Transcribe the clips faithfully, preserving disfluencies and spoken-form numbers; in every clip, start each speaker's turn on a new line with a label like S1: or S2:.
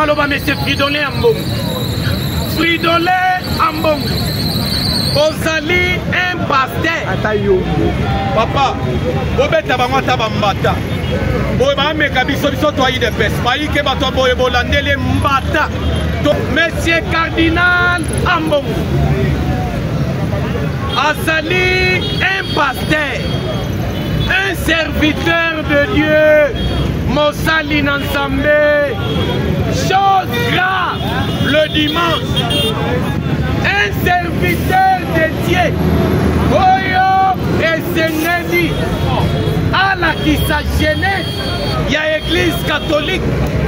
S1: maloba monsieur Fridolin Ambongo. Fridolin Ambongo. Ozali un pasteur.
S2: Papa, obeta bango taba mbata. Boy ba meka biso biso to ayi de pes. Ba yike ba to boy bolandele mbata.
S1: Monsieur Cardinal Ambongo. Azali un pasteur. Un serviteur de Dieu. Mosali Nansambé. Chose grave le dimanche. Un serviteur de Dieu. Oyo et Sengedi. À la qui sa jeunesse. Il y a l'église catholique.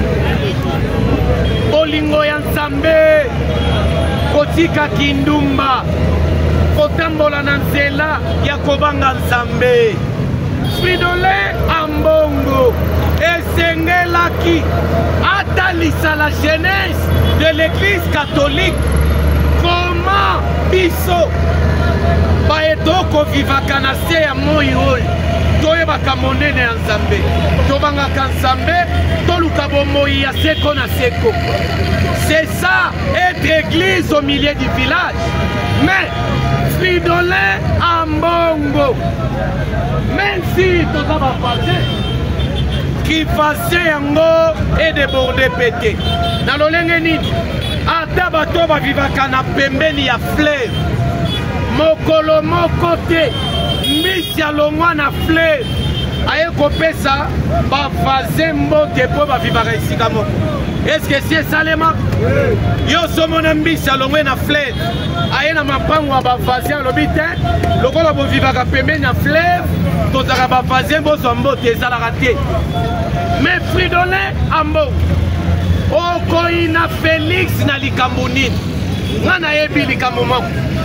S1: Bolingo Yansambé. Kotika Kindumba. Kotambola Nansela. Yakobanga Nzambe. Fridolin Ambongo. Et Sengelaki. Atalisa la jeunesse de l'église catholique. Comment biso baetoko vivaka na se ya moi oyo toyebaka monene ya Nzambe tobangaka Nzambe toluka bomoi ya seko na seko. C'est ça être église au milieu du village. Mais Fridolin Ambongo, même si toza bafase qui fase yango et débordé pété na lolenge nini ata bato bavivaka na pembeni ya fleuve mokolo moko te mbisi alongwa na fleuve aye kopesa bavaze mbote mpo bavivaka esika moko. Est-ce que c'est salema? Yo somona mbisi alongwe na fleuve aye na mapango ya bavaze alobi te lokola bovivaka pembeni ya fleuve tozaka bavaze bozwa mbote ezalaka te. Mais Fridolin Ambongo okoina Félix na likambo nini ngana yebi likambo moko.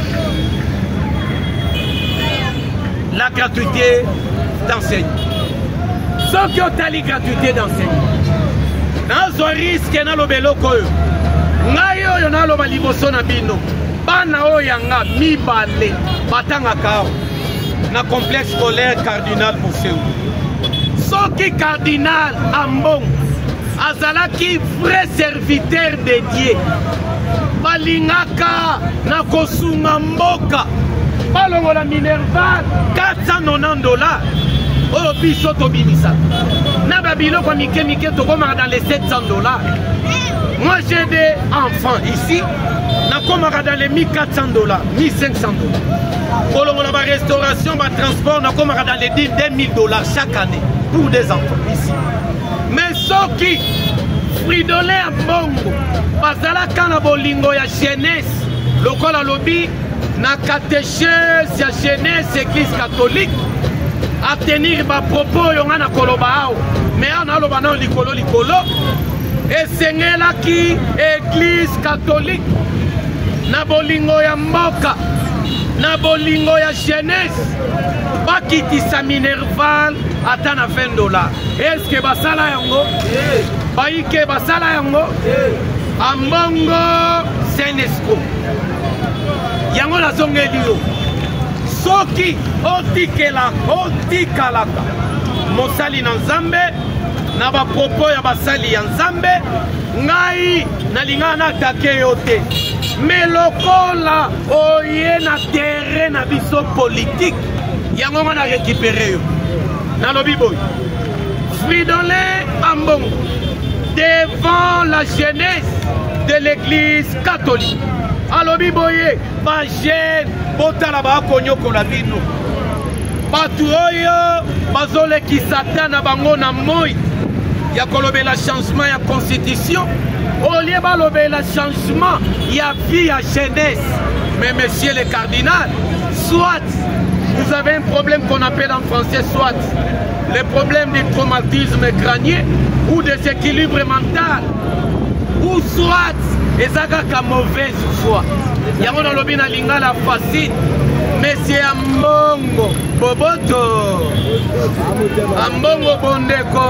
S1: La gratuité d'enseigner. Soki otali gratuité d'enseigner nazo risque na lobeloko oyo ngai oyo naloba liboso na bino bana oyo yanga mibale batangaka na complexe scolaire Cardinal Moseu. Soki Cardinal Ambongo azalaki vrai serviteur de Dieu balingaka na kosunga mboka balongola Minerval quatre cent quatre-vingt-dix dollars oyo biso tobimisa na babiloko mike mike tokomaka dans les sept cents dollars. Moi j'ai des enfants ici nakomaka dans les mille quatre cents dollars mille cinq cents dollars kolongola ba restauration ba transport nakomaka dans les deux mille dollars chaque année pour des enfants ici. Mais soki Fridolin Ambongo bazalaka na bolingo ya jeunesse lokola lobi na catéchèse ya jeunesse église catholique à tenir ba propos yonga na koloba ao mais ana loba na likolo likolo esengelaki église catholique na bolingo ya mboka na bolingo ya jeunesse bakitisa Minerval ata na vingt dollars. Est-ce que basala yango? Baike basala yango? Ambongo Senesco yango nazongeli yo soki otikela otikalaka mosali na Nzambe na bapropos ya basali ya Nzambe ngai nalinga na atake yo te. Mais lokola oye na terrain na biso politique yango nga na récupéré yo nalobi boy Fridolin Ambongo devant la jeunesse de l'église catholique alobi boye ba jeune botala bakonyokola bino batu oyo bazolekisa ta na bango na moi ya kolobela changement ya constitution olie balobela changement ya vie ya jeunesse. Mais monsieur le cardinal, soit vous avez un problème qu'on appelle en français soit le problème du traumatisme crânien ou des équilibres mental ou soit ezaka mauvaise foi yango na lobi na lingala facile. Monsieur Ambongo Boboto Ambongo Bondeko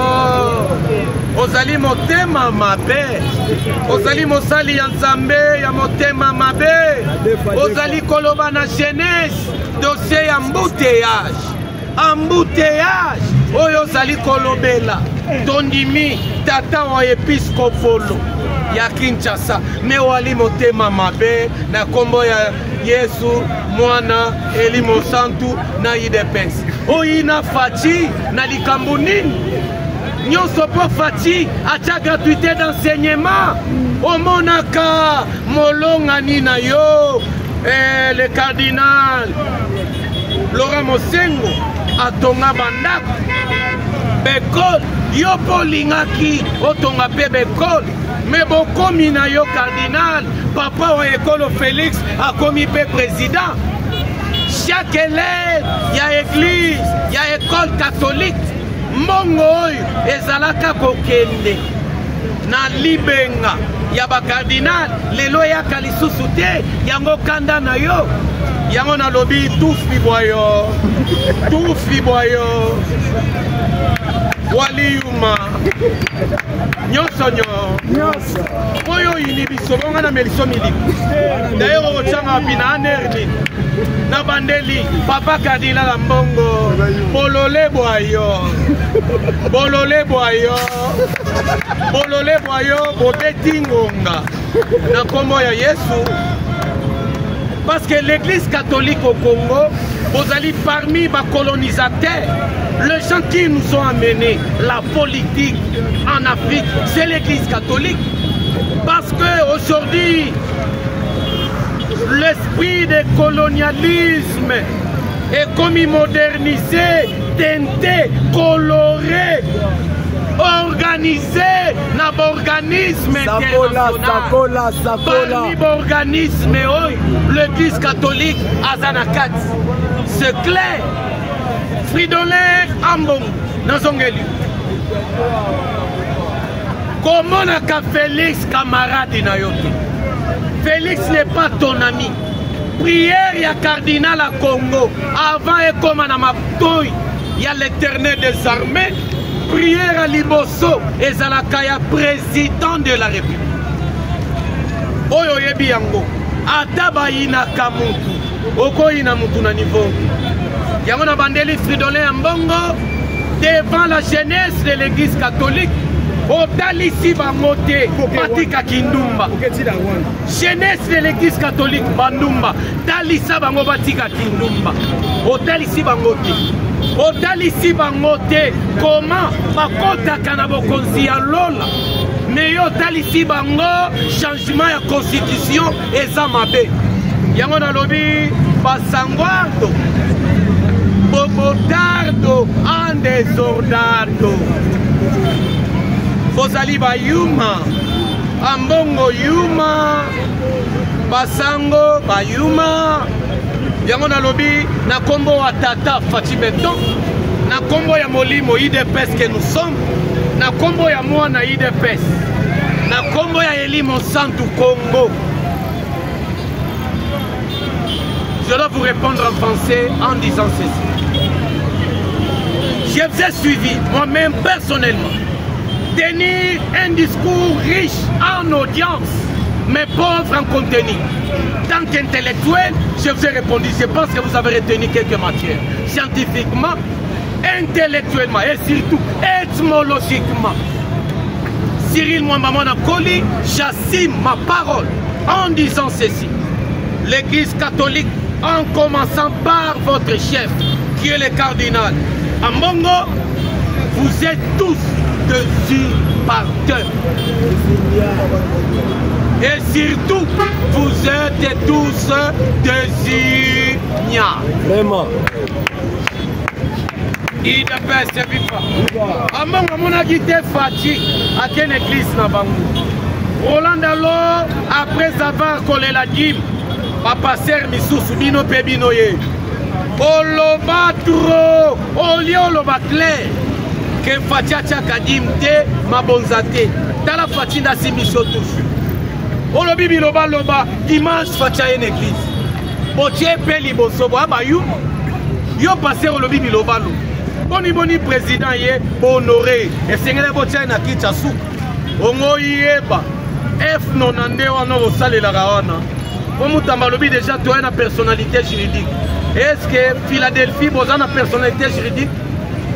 S1: ozali motema mabe ozali mosali ya Nzambe ya motema mabe ozali koloba na jeunesse dossier ya embouteillage embouteillage oyo ozali kolobela tondimi tata wa episkopolo ya Kinshasa me wali motema mabe na kombo ya Yesu mwana elimo santu na idepes oyina faci na likambo nini nyonso po faci atia gratuité d'enseignement omonaka molongani na yo eh, le cardinal Laurent Mosengo atonga bandako bekole yo po lingaki otonga pe bekole me bokomi na yo cardinal papa wa ekolo Félix akomi pe président chaque élève ya église ya école catholique mbongo oyo ezalaka kokende na libenga ya bakardinal lelo yaka lisusu te yango kanda na yo yango nalobi tufi bwayo tufi bwayo waliyuma nyonso nyonso oyo yini biso bonga na meliso miliku d'ailleurs ochanga bina anerni na bandeli papa cardinal la mbongo bolole bwayo bolole bwayo bolole bwayo bobeti ngonga na kombo ya Yesu parce que l'église catholique au Congo vous allez parmi les colonisateurs les gens qui nous ont amené la politique en Afrique c'est l'église catholique parce que aujourd'hui l'esprit de colonialisme est comme modernisé, teinté, coloré, organisé dans l'organisme international. Parmi l'organisme, l'église catholique Azanakat, c'est clair. Fridolin Ambong, Nazongeli. Comment n'a Félix camarade Nayote? Félix n'est pas ton ami. Prière, il y a cardinal à Congo. Avant et comme à Maptoy, il y a l'éternel des armées. Prière à Liboso et Zalakaya, président de la République. Oyo yebi yango. Ataba ina kamuntu. Oko ina mutu na niveau. Yango na bandeli Fridolin Ambongo devant la jeunesse de l'église catholique. Otalisi bangote Patika Kindumba jeunesse de l'église catholique Bandumba Talisa bango Patika Kindumba Otalisi bangote Otalisi bangote comment bakota kanabo konzi ya lola mais otalisi bango changement ya constitution eza mabe yango na lobi basanguardo bobotardo en desordado Bozali ba yuma, ambongo yuma, basango ba yuma. Yango na lobi na kombo wa tata Fatibeton, na kombo ya molimo I D P S que nous sommes, na kombo ya moi na I D P S, na kombo ya Elimo Santu Congo. Je dois vous répondre en français en disant ceci. Je vous ai suivi moi-même personnellement. Tenir un discours riche en audience, mais pauvre en contenu. Tant qu'intellectuel, je vous ai répondu, je pense que vous avez retenu quelques matières. Scientifiquement, intellectuellement et surtout étymologiquement. Cyril Mwambamana Koli, j'assume ma parole en disant ceci. L'église catholique, en commençant par votre chef, qui est le cardinal Ambongo, vous êtes tous des usurpateurs. Et surtout, vous êtes tous des ignares.
S3: Vraiment.
S1: Il ne peut se vivre. Ambongo, mon agité fatigue à quelle église n'a pas. Roland alors, après avoir collé la dîme, papa ser misusu bino pe bino ye. Oloba trop, oli oloba clair. Que fatia kadim te mabonzate. Tala fatinda si mission touche. Olobi biloba loba dimanche fatia une église. Botie pe liboso bo abayu. Yo passer olobi biloba lo. Boni boni président ye honoré. Et sengele botia na kicha su. Ongo yeba. F nonande wana osalela rawana. Omutamba lobi déjà toi une personnalité juridique. Est-ce que Philadelphie boza na personnalité juridique?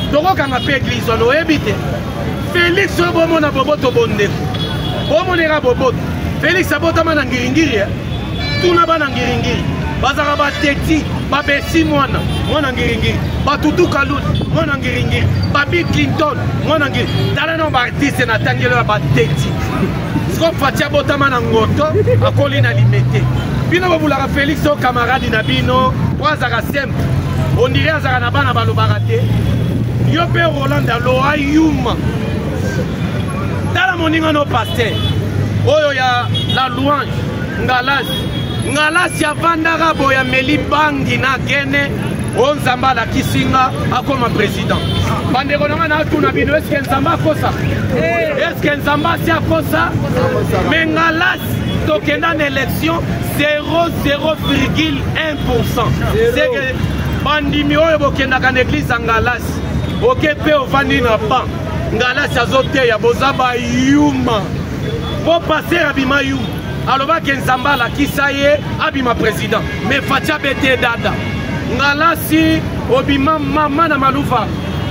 S1: tokokanga mpe église wana oyebi te Félix oyo bomona boboto bondeko bomonera boboto Félix abotama na ngiringiri tuna bana ngiringiri bazaka bateti babesi mwana mwana ngiringiri batutu kaluni mwana ngiringiri babi Clinton mwana ngiri tala na baartiste na tangelo ya bateti siko Fati abotama na ngoto akoli na limete bino babulaka Félix o camarade na bino po azaka simple ondire azaka na bana balobaka te yo mpe Roland aloa yuma tala moninga no paster oyo ya la louange ngalasi ngalasi avandaka boya meli bangi na gene o nzambe alakisinga akoma président bandeko nanga na atuna bino eske nzambe akosa eske nzambe asi akosa me ngalasi tokenda na élection zéro virgule un pour cent seke bandimi oyo bokendaka na église ya ngalasi oke mpe ovandi na ban ngalasi azoteya boza bayuma po paster abima yuma alobaki nzambe alakisa ye abima président me Fati abete dada ngalasi obima mama na maluva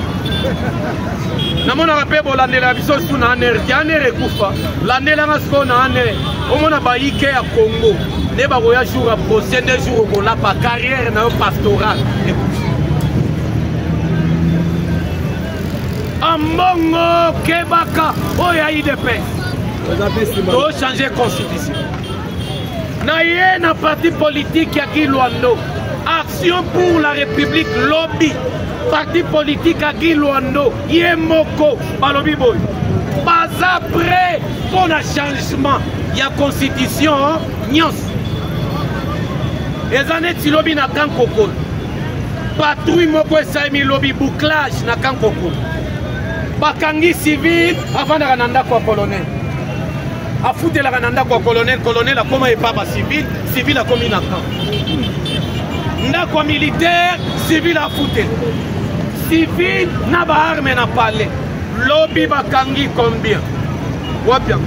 S1: namonaka mpe bolandela biso su na aner te aner ekufa landelanga siko na aner omona bayike ya Congo nde bakoya jour ya procès nde jour okolapa carrière na yo pastoral ambongo kebaka oyo ya I D P S to changer constitution na ye na parti politique ya Kilwando Action pour la République lobby parti politique à Kilwando ye moko balobi boy baza prêt pour un changement ya constitution nyos ezaneti lobi na kankokolo patrouille moko esalemi lobi bouclage na kankokolo bakangi civil avandaka na ndako ya colonel afutelaka na ndako ya colonel colonel akoma epa ba civil civil akomi na camp ndako ya militaire civil afutela civil na baarme na palais lobi bakangi combien wapia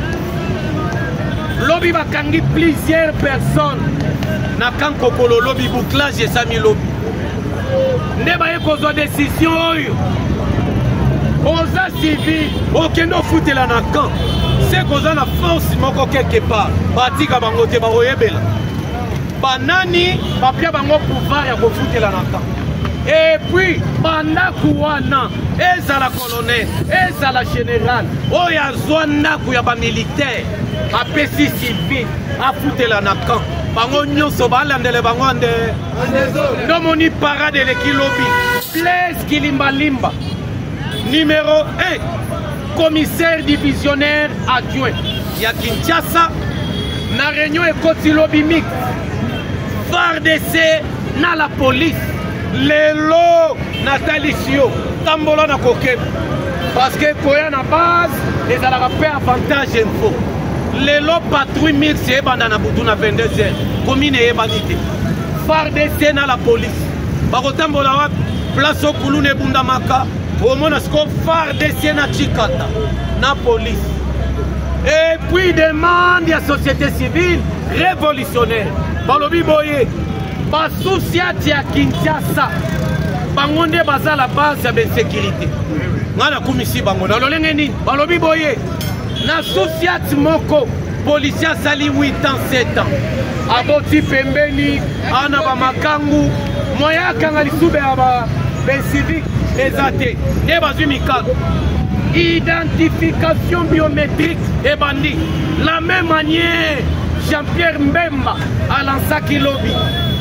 S1: lobi bakangi plusieurs personnes na kankokolo lobi bouclage esami lobi nde baye kozwa décision oyo oza civil okende ofutela na camp se koza na force moko quelque part batika bango te bakoyebela banani bapia bango pouvoir ya kofutela na camp et puis bandako wana ezala colonel ezala général oyo azwa ndako ya bamilitaire apesi civil afutela na camp bango nyonso balandele bango ande ndomoni parade eleki lobi Blaise Kilimbalimba numéro un commissaire divisionnaire adjoint ya Kinshasa na réunion ekoti lobi mix F A R D C na la police lelo natalisio tambola na kokeba parce que koya na base ezalaka mpe avantage info lelo patrouille mix eyebanda na butu na vingt-deux heures commune eyebani te F A R D C na la police bakotambola wapi place okuluna ebundamaka omona siko F A R D C na chikata na police et puis demande ya société civile révolutionnaire balobi boye basusiati ya Kinshasa bango nde baza la base ya bensécurité nga nakumisi bango na lolenge nini balobi boye na susiati moko policier asali huit ans sept ans aboti pembeni ana bamakangu moya akanga lisube ya bencivique eza te nde bazwi mikalo identification biométrique ebandi la même manière Jean-Pierre Mbemba alansaki lobi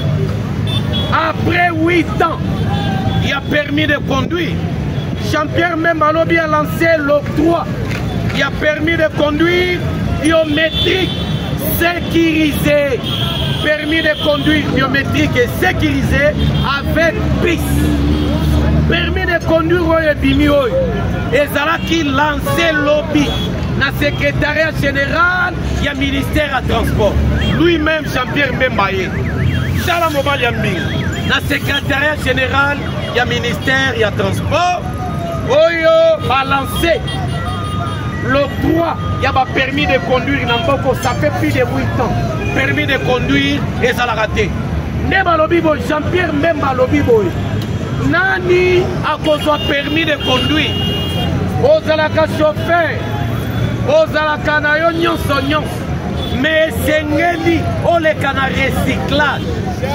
S1: après huit ans il a permis de conduire Jean-Pierre Mbemba lobi a lancé l'octroi il a permis de conduire biométrique sécurisé permis de conduire biométrique et sécurisé avec P I S permis de conduire oyo ebimi oyo ezalaki lancé lobby na secrétariat général ya ministère ya transport lui-même Jean-Pierre Mbemba ye tala mobali ya mbinga na secrétariat général ya ministère ya transport oyo balancé l'octroi ya ba permis de conduire na mboko ça fait plus de huit ans permis de conduire ezalaka te nde balobi boye Jean-Pierre Mbemba alobi boye nani akozwa permis de conduire ozalaka chauffeur ozalaka na yo nyonso nyonso mais esengeli oleka na recyclage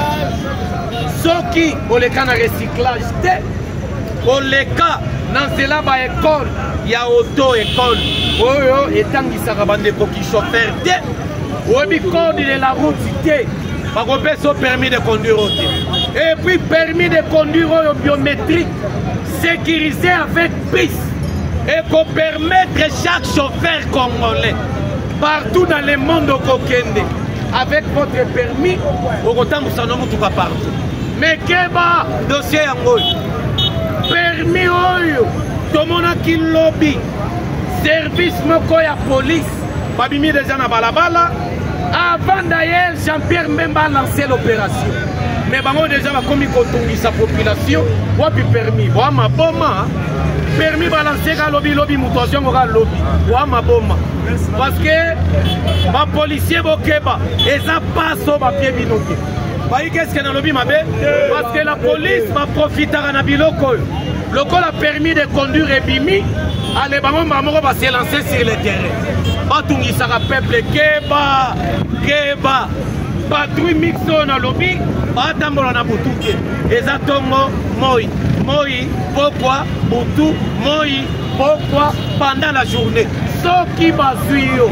S1: soki oleka na recyclage te oleka na nzela baekole ya auto ekole oyo etangisaka bandeko ki chauffeur te oyebi code de la route te bakopesa permis de conduire ote et puis permis de conduire oyo biométrique sécurisé avec piste et qu'on permettre chaque chauffeur congolais partout dans le monde au Kokende avec votre permis au kotambusa no mutuka partout mais keba dossier yango permis oyo tomonaki lobby service moko ya police babimi déjà na balabala avant d'ailleurs Jean-Pierre Mbemba a lancé l'opération mais bango déjà bakomi kotungisa population wapi permis wa maboma permis balancer ka lobby lobby mutation ko ka lobby wa maboma parce que ba policier bokeba eza passo ba pied binoke bayi qu'est-ce que na lobby mabe parce que la police va profiter na biloko loko la permis de conduire et bimi allez bango mamoko va se lancer sur le terrain batungisa ka peuple keba keba patrouille mixo na lobby batambola na butuke eza tongo moi moi pourquoi butu moi pourquoi pendant la journée soki bazui yo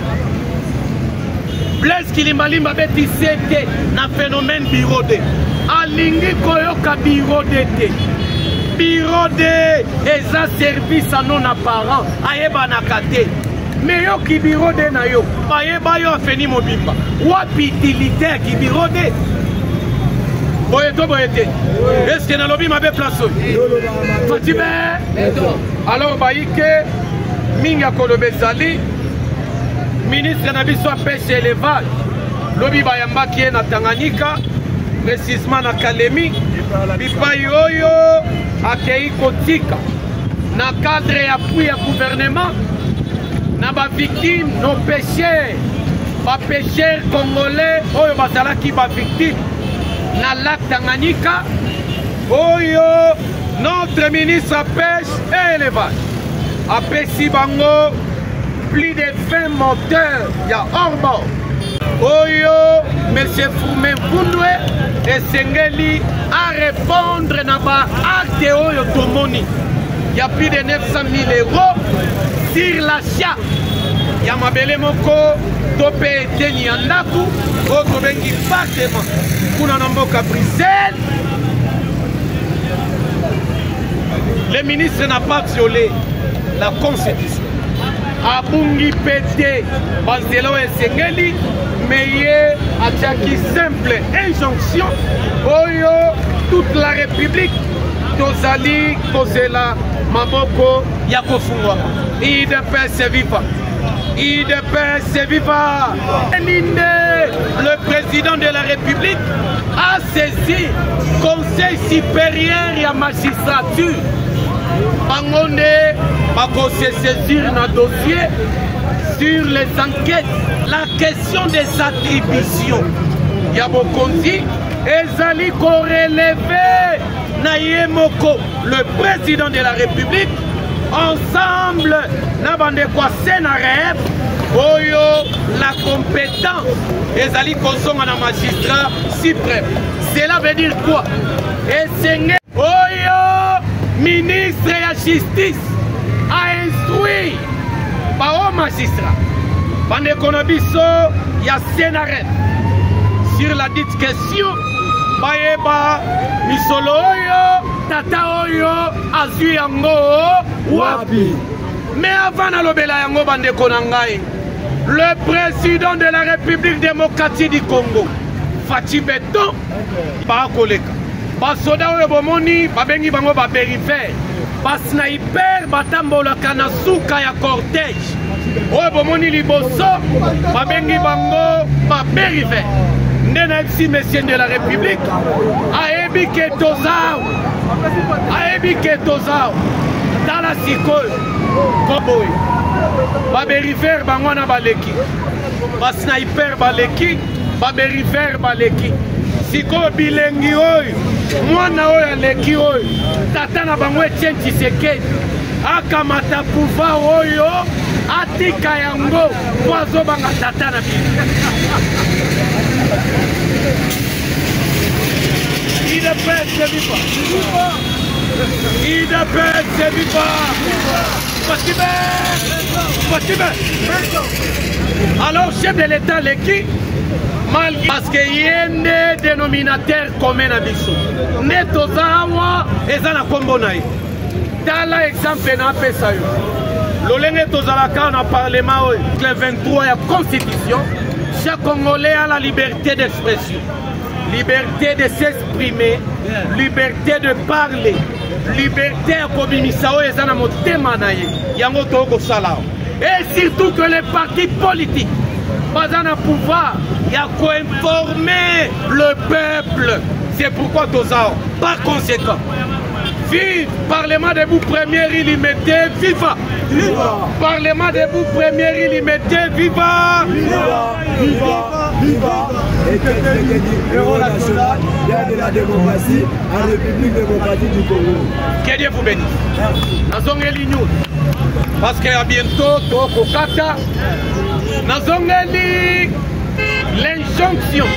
S1: Blaise Kilimbalimba beti sete na phénomène birode alingi koyoka birode te birode eza service à non apparent ayebanaka te mais yo kibirode na yo bayeba yo afeni mobimba wapi utilité ya kibirode boye to boye te est-ce que na lobi mabe place oyo fatibe alors bayike mingi ya koloba ezali ministre na biso ya pêche élevage lobi bayambaki ye na Tanganyika précisement na Kalemi bipai oyo akei kotika na cadre ya appui ya gouvernement na ba victime nos pêcheurs ba pêcheurs congolais oyo bazalaki ba victime na lac Tanganyika oyo notre ministre à pêche et élevage apesi bango plus de vingt moteurs ya hors bord oyo monsieur Fourmé Mvundwe esengeli à répondre na ba acte oyo tomoni ya plus de neuf cent mille euros sur l'achat ya mabele moko to pe eteni ya ndaku oyo tobengi partement kuna na mboka Bruxelles. Le ministre n'a pas violé la constitution abungi pete banzela oyo esengeli mais ye atiaki simple injonction oyo toute la république tozali kozela maboko ya kofungwa I D P S viva I D P S viva. Le président de la République a saisi Conseil supérieur et magistrature bangonde bako se saisir na dossier sur les enquêtes la question des attributions ya bokonzi ezali korelevé na ye moko le président de la République ensemble na bandeko Sénaref oyo la compétence ezali kozonga na magistrat suprême. Cela veut dire quoi? Esenge oyo ministre ya justice a instruit ba o magistrat bandeko na biso ya Sénaref sur la dite question bayeba misolo oyo tata oyo azwi yango wapi. Mais avant nalobela yango bandeko na ngai le président de la République démocratique du Congo Fachi Beton bakoleka basoda oyo bomoni babengi bango baperifere basniper batambolaka na suka ya cortège oyo bomoni liboso babengi bango baperifere nde na yebisi monsieur de la République ayebi ke tozao ayebi ke tozao tala sikoyo koboy baperifere bango na baleki basniper baleki baperifere baleki sikoyo bilengi oyo mwana oyo aleki oyo tata na bango Etienne Tshisekedi akamata pouvoir oyo atika yango po azobanga tata na biso. I D P S se viva! I D P S se viva! Possible! Possible! Alors, chef de l'État, l'équipe, parce qu'il y a un dénominateur commun à Bissou. Né Tozawa et Zana Kombonaï. Dans l'exemple, on a fait ça. L'Olenge Tozalaka, on a parlement, le vingt-trois, il y a constitution. Chaque Congolais a la liberté d'expression. Liberté de s'exprimer, liberté de parler, liberté à Kobimisao et Zanamotemanaye, Yangoto Salah. Et surtout que les partis politiques, pas un pouvoir, il y a qu'à informer le peuple. C'est pourquoi Tozao, par conséquent, vive Parlement debout première illimité, viva! Viva! Parlement debout première illimité, viva!
S3: Viva! Viva! Viva! Et que le héros national, il y a de la démocratie en République démocratique du Congo.
S1: Que Dieu vous bénisse. Nazongeli nous. Parce qu'à bientôt, Tokokata, Nazongeli l'injonction.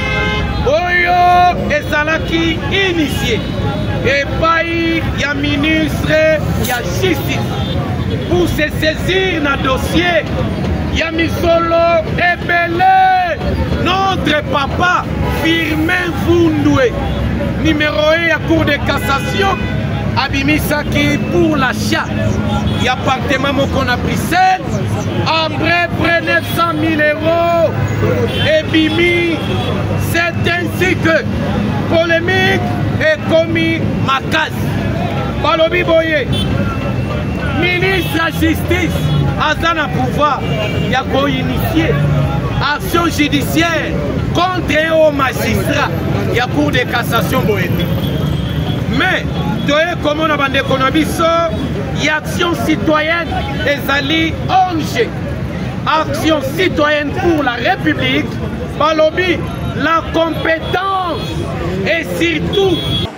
S1: Oyo ezalaki initié. Et il y a ministre, il y a justice. Pour se saisir dans le dossier, il y a Misolo Ebele, notre papa, Firmin Vundoué, numéro un à Cour de cassation, Abimisaki pour l'achat. Il y a appartement qu'on a pris sept, après près neuf cent mille euros, et Bimi, c'est ainsi que polémique est commis ma case. Balobi Boye, ministre de la Justice, Azana pouvoir, il y a qu'à initier action judiciaire contre un haut magistrat, il y a cour de cassation Boye. Mais, comme on a bandé il y a action citoyenne et Zali Onge. Action citoyenne pour la République, Balobi, la compétence et surtout.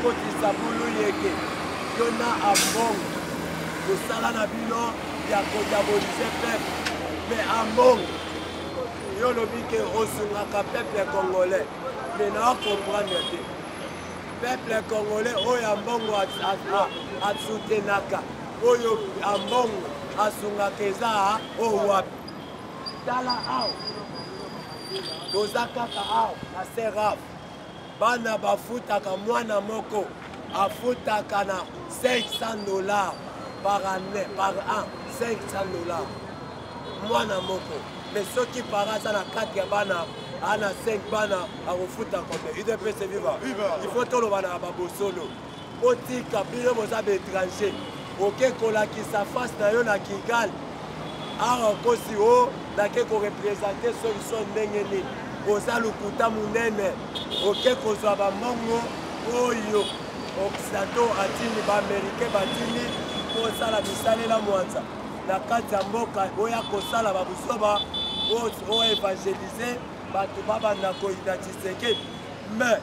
S3: Mais à Mong, il y a le peuple congolais. Mais non, comprendre. Le peuple congolais, il y a Mbongo à Soutenaka. Il y a Mbongo à Sungakeza, au Wap. Tala Ao. Tozakaka Ao, na Seraf. Bana bafutaka mwana moko. Afutaka na cinq cents dollars par année, par an. cinq cents dollars. Mwana moko. Mais ceux qui parlent ça na quatre ya bana, ana cinq bana à refuta comme il devait se vivre. Il faut tout le bana babosolo. Otika bino moza étranger. OK kola qui sa face na yo na Kigali. Ah kosi o na ke ko représenter solution ndenge ni. Oza lukuta munene. OK kozwa ba mongo oyo. Occidentaux atini ba américain batini ko sala bisale la mwanza. Na kati ya mboka oya kosala babusoba o évangéliser bato babanda koyina Tshisekedi. Mais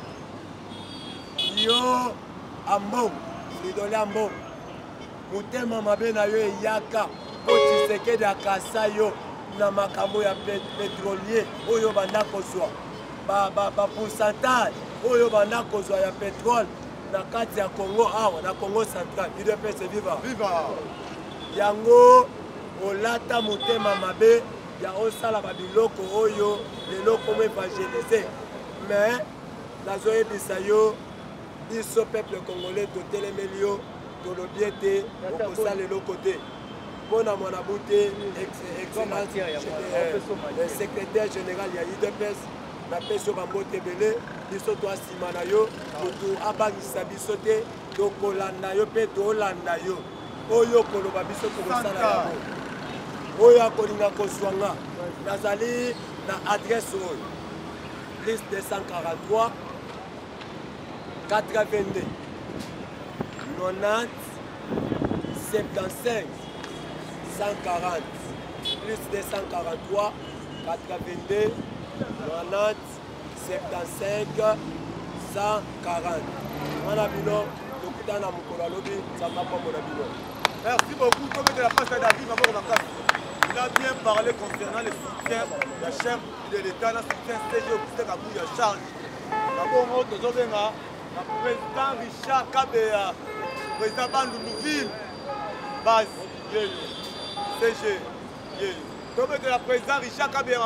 S3: yo ambo lidole ambo mutema mabe na yo eyaka po Tshisekedi akasa yo na makambo ya pétrolier oyo banda kozwa ba ba ba pourcentage oyo banda kozwa ya pétrole na kati ya Congo awa na Congo central. Il doit se vivre. Viva. Yango olata mutema mabe ya osala ba biloko oyo leloko mo évangéliser. Mais nazoye bisayo biso peuple congolais totelemeli yo tolobiete okosala leloko te. Bona mwana bute le secrétaire général ya I D P S na peso bambote belé biso to asima na yo to abangisa biso te to kolanda yo pe to olanda yo oyo koloba biso to kosala yango oyo akolinga kozwanga nazali na adresse oyo plus deux cent quarante-trois quatre-vingt-deux quatre-vingt-deux soixante-quinze cent quarante plus deux cent quarante-trois quatre-vingt-deux quatre-vingt-deux soixante-quinze cent quarante. Wana bino tokutana mokolo alobi nzambe apambola bino.
S4: Merci beaucoup. Comme de la passe à David, il a bien parlé concernant le soutien de la chef de l'État, le soutien C G au P C Kabou, il y a charge. D'abord, nous avons le président Richard Kabea, le président Bandoulouville, base, C G. Donc, le président Richard Kabea,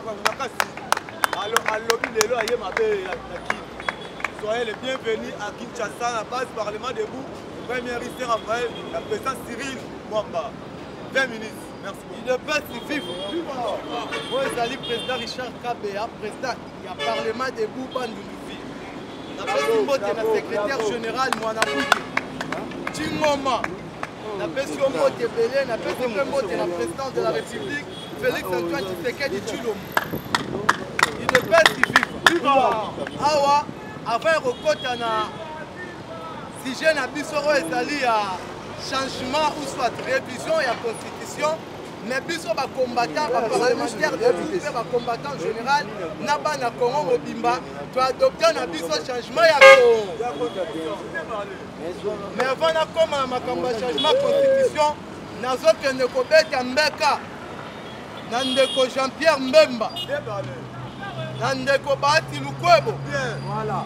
S4: soyez les bienvenus à Kinshasa, la base Parlement debout. Premier ministre Raphaël, la présidente Cyril Mwamba. vingt minutes. Merci.
S5: Il ne peut suffire. Moi, je suis président Richard Kabea, président du Parlement debout Bandoulouville. Je suis le secrétaire général Mwanabouki. Tingoma. Je suis le président de la République, Félix Antoine Tshisekedi Tshilombo. Il ne peut suffire. Awa, avant de si je n'ai pas ezali ya changement ou soit révision de la constitution, mais biso ba combattant ba parlementaire député ba combattant général na ba na Congo mobimba to adopter na biso changement ya mais avant na koma makambo changement constitution nazo kende kobeta mbeka na ndeko Jean-Pierre Mbemba na ndeko Bahati Lukwebo voilà.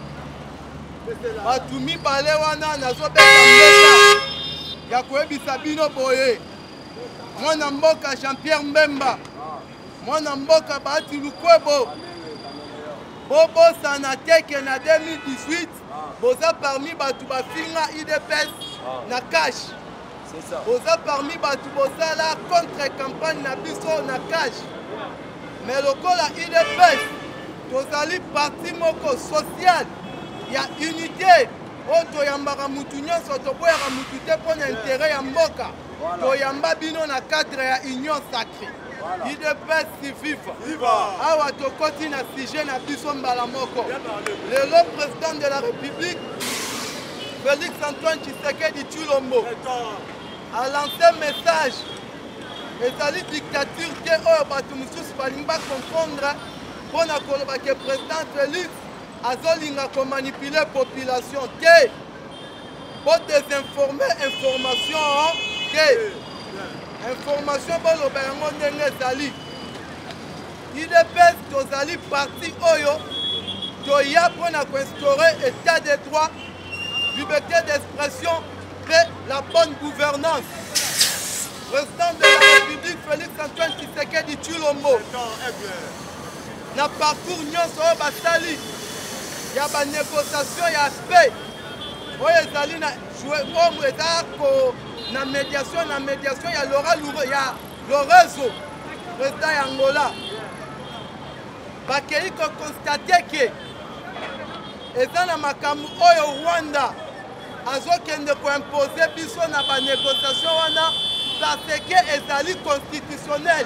S5: Batu mibale wana nazobeta mbeka ya koyebisa bino boye mwana mboka Jean-Pierre Mbemba mwana mboka Bahati Lukwebo bobosana teke na deux mille dix-huit boza parmi batu bafinga I D P S na cash boza parmi batu bosala contre campagne na biso na cash mais lokola I D P S tozali parti moko social ya unité oyo toyambaka mutu nyonso toboyaka mutu te mpo na intérêt ya mboka toyamba bino na cadre ya union sacrée I D P S sififa awa tokoti na sujet na biso mbala moko lelo président de la République Félix Antoine Tshisekedi Tshilombo a lancé message ezali dictature te oyo bato mosusu balingi baconfondre mpo na koloba ke président Félix azolinga komanipule population te po désinforme information te information boloba yango ndenge ezali I D P S tozali parti oyo toya mpona koinstaurer état de droit liberté d'expression et la bonne gouvernance. Président de la République Félix Antoine Tshisekedi Tshilombo na parcours nyonso oyo basali ya ba négociation ya paix oyo ezali na oyo eza na médiation na médiation ya Laura ya Lorenzo président ya Angola bakei kokonstate ke eza na makambo oyo Rwanda azokende koimpose biso na ba négociation wana parce que ezali constitutionnel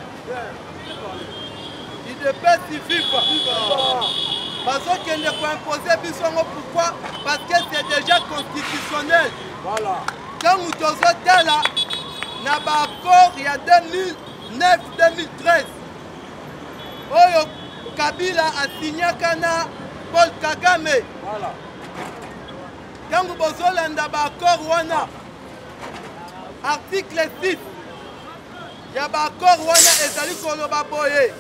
S5: I D P S FIFA bazokende koimpose biso ngo pourquoi parce que c'est déjà constitutionnel voilà ntango tozotala na baaccord ya deux mille neuf deux mille treize oyo Kabila asinyaka na Paul Kagame voilà ntango bozolanda baaccord wana article six ya baaccord wana ezali koloba boye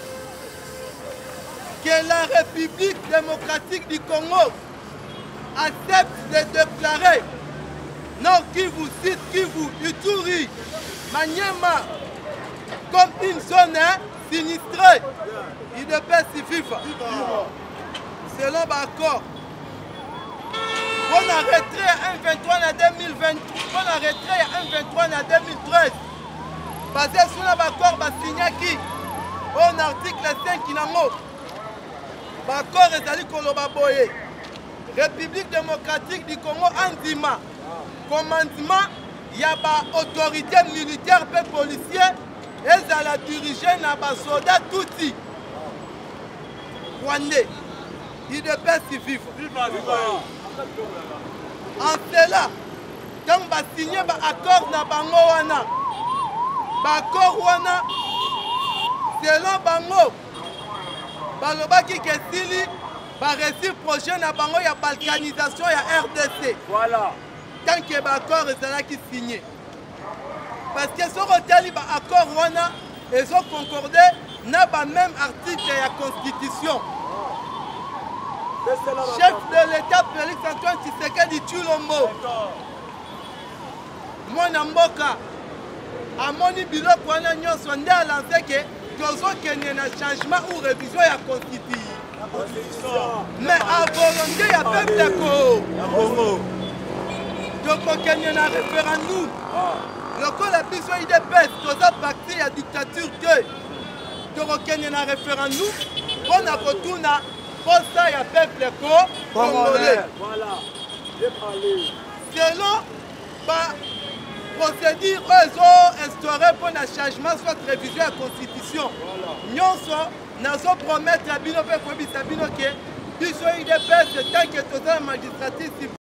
S5: que la République démocratique du Congo accepte de déclarer Nord Kivu, Sud Kivu, Ituri, Maniema comme une zone sinistrée. I D P S FIFA. Selon l'accord. On a retrait un vingt-trois en deux mille vingt, on a retrait un vingt-trois en deux mille treize. Basé sur l'accord, signé on article cinq nango. L'accord est allé koloba boye. République démocratique du Congo Andima. Commandement, il y a ba autorité militaire et policier et ça la diriger na ba soldat touti. Rwandais. I D P S vivre. En cela, quand on a signé un accord na bango wana, l'accord wana, selon bango, balobaki ke sili baresi projet na bango ya balkanisation ya R D C.
S3: Voilà.
S5: Tant que l'accord est signé. Parce que ce retali ba accord wana ils ont concordé na ba même article de la constitution. Chef de l'État Félix Antoine Tshisekedi Tshilombo. Mwana mboka amoni biloko wana nyonso nde a lancé que tozokende na changement ou révision ya constitution. Mais à volonté ya peuple ko. tokokende na référendum lokola biso I D P S toza parti ya dictature te tokokende na référendum mpona kotuna posa ya peuple ko congolais. Selon ba procédure oyo ezoinstauré mpona changement soit révision ya constitution nyonso nazopromettre bino mpe koyebisa bino ke biso I D P S tant que toza na magistrature